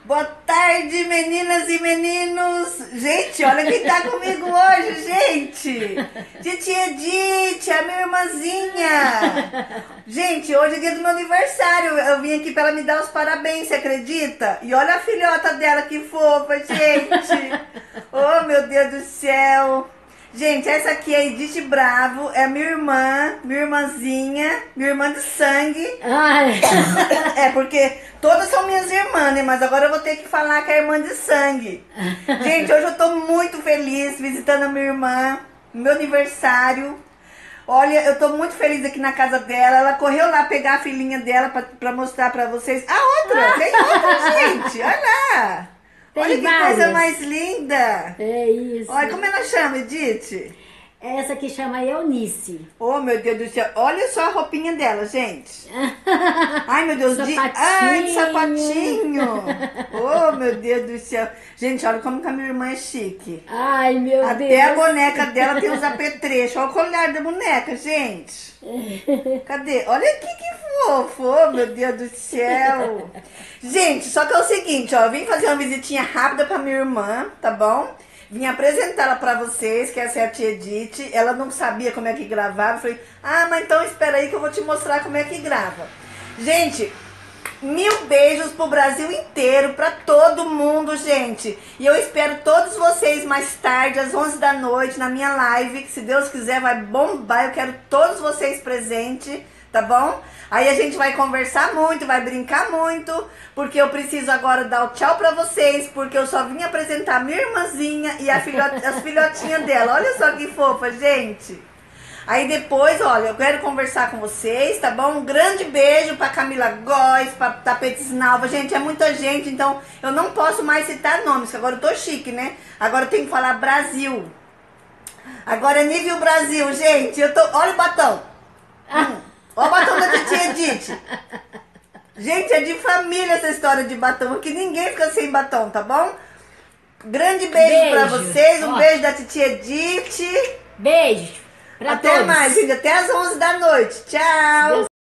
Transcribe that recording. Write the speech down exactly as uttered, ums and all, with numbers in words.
Boa tarde, meninas e meninos. Gente, olha quem tá comigo hoje, gente. Titia Edith, a minha irmãzinha. Gente, hoje é dia do meu aniversário. Eu vim aqui pra ela me dar os parabéns, você acredita? E olha a filhota dela, que fofa, gente. Oh, meu Deus do céu. Gente, essa aqui é a Edith Bravo, é minha irmã, minha irmãzinha, minha irmã de sangue. Ai. É, porque todas são minhas irmãs, né? Mas agora eu vou ter que falar que é irmã de sangue. Gente, hoje eu tô muito feliz visitando a minha irmã, no meu aniversário. Olha, eu tô muito feliz aqui na casa dela. Ela correu lá pegar a filhinha dela pra, pra mostrar pra vocês. A outra, tem outra, gente, olha lá. Tem Olha que várias. coisa mais linda. É isso. Olha, como ela chama, Edith? Essa aqui chama Eunice. Oh, meu Deus do céu. Olha só a roupinha dela, gente. Ai, meu Deus. De... Sapatinho. Ai, de sapatinho. Oh, meu Deus do céu. Gente, olha como que a minha irmã é chique. Ai, meu Até Deus. a boneca dela tem os apetrechos. Olha o colar da boneca, gente. Cadê? Olha aqui que fofo. Oh, meu Deus do céu. Gente, só que é o seguinte, ó. Eu vim fazer uma visitinha rápida pra minha irmã, tá bom? Vim apresentá-la pra vocês, que essa é a tia Edith. Ela não sabia como é que gravava. Eu falei, ah, mas então espera aí que eu vou te mostrar como é que grava. Gente, mil beijos pro Brasil inteiro, pra todo mundo, gente. E eu espero todos vocês mais tarde, às onze da noite, na minha live, que se Deus quiser vai bombar. Eu quero todos vocês presentes, tá bom? Aí a gente vai conversar muito, vai brincar muito, porque eu preciso agora dar o tchau pra vocês, porque eu só vim apresentar minha irmãzinha e a filhot, as filhotinhas dela. Olha só que fofa, gente. Aí depois, olha, eu quero conversar com vocês, tá bom? Um grande beijo pra Camila Góes, pra Tapetes Nalva. Gente, é muita gente, então eu não posso mais citar nomes, que agora eu tô chique, né? Agora eu tenho que falar Brasil. Agora é nível Brasil, gente. Eu tô... Olha o batom. Hum. Olha o batom da titia Edith. Gente, é de família essa história de batom, que ninguém fica sem batom, tá bom? Grande beijo, beijo. pra vocês, um Ó. beijo da titia Edith. Beijo pra Até todos. mais, gente, até às onze da noite. Tchau! Deus